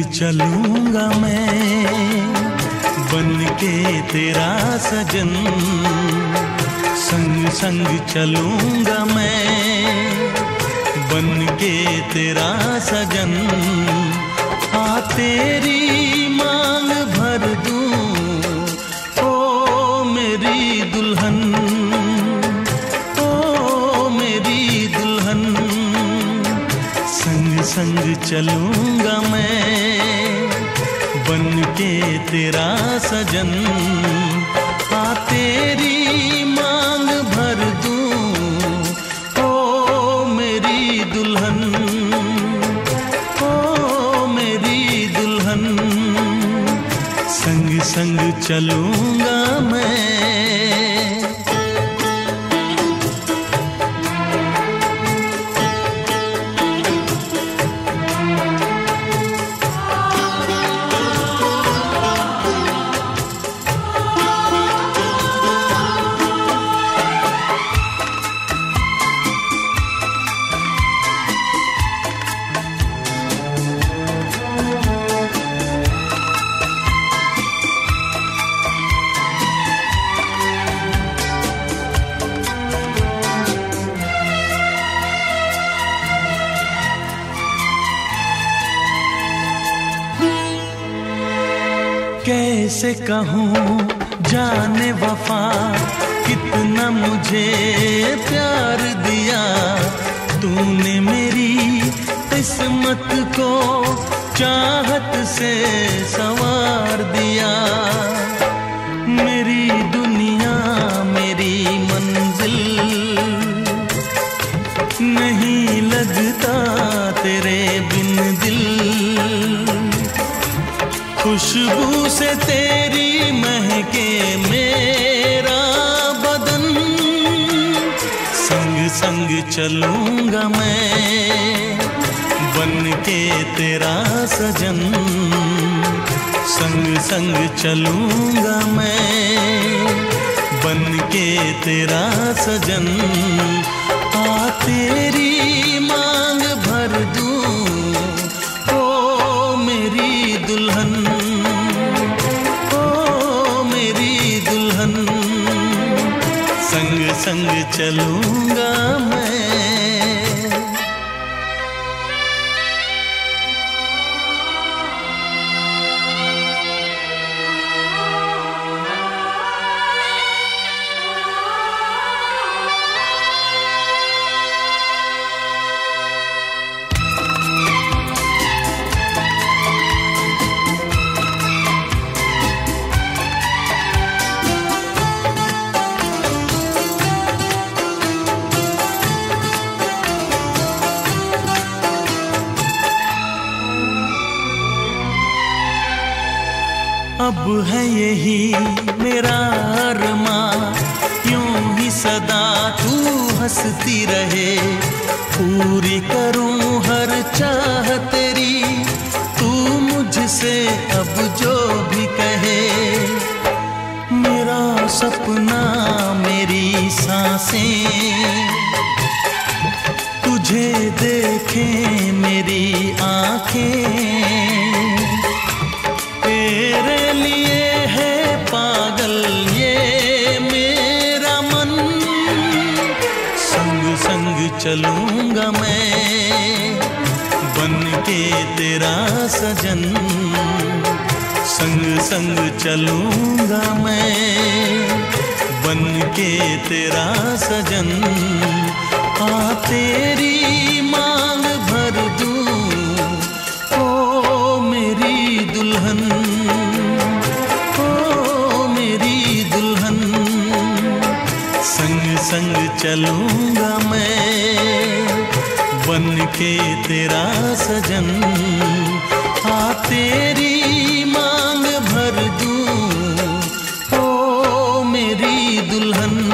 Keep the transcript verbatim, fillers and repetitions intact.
चलूंगा मैं बन के तेरा सजन, संग संग चलूंगा मैं बन के तेरा सजन। आ तेरी मांग भर दूं ओ मेरी दुल्हन, ओ मेरी दुल्हन। संग संग चलूंगा मैं बन के तेरा सजन। आ तेरी मांग भर दूं ओ मेरी दुल्हन, ओ मेरी दुल्हन। संग संग चलूंगा मैं। कैसे कहूँ जाने वफा कितना मुझे प्यार दिया तूने, मेरी किस्मत को चाहत से संवार दिया। मेरी दुनिया मेरी मंजिल नहीं लगता तेरे बिन दिल। खुशबू से तेरी महके मेरा बदन, संग संग चलूंगा मैं बन के तेरा सजन। संग संग चलूंगा मैं बन के तेरा सजन। आ तेरी मांग भर दूं ओ मेरी दुल्हन, ओ मेरी दुल्हन। संग संग चलूंगा मैं। अब है यही मेरा अरमां, यूं ही सदा तू हंसती रहे। पूरी करूं हर चाह तेरी, तू मुझसे अब जो भी कहे। मेरा सपना मेरी सांसें तुझे देखें मेरी आंखें। तेरे लिए है पागल ये मेरा मन, संग संग चलूंगा मैं बन के तेरा सजन। संग संग चलूंगा मैं बन के तेरा सजन। आ तेरी मांग भर दूं ओ मेरी दुल्हन, ओ मेरी दुल्हन। संग संग चलूंगा मैं बन के तेरा सजन। आ तेरी मांग भर दूं ओ मेरी दुल्हन,